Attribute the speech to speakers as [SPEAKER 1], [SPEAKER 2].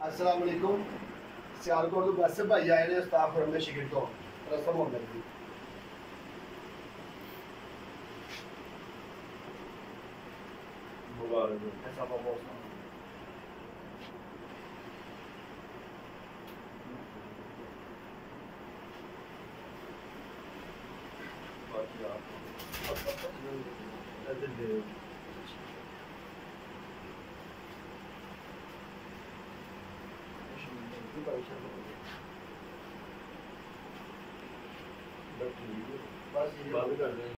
[SPEAKER 1] अस्सलाम वालेकुम। सियालकोट तो वैसे भाई आए ने स्टाफ रूम में शिगिर तो रस्म हो गई थी।
[SPEAKER 2] मुबारक हो।
[SPEAKER 1] ऐसा बहुत
[SPEAKER 2] बाकी आप ऐसे दे
[SPEAKER 1] बस ये
[SPEAKER 2] बात कर रहे हैं।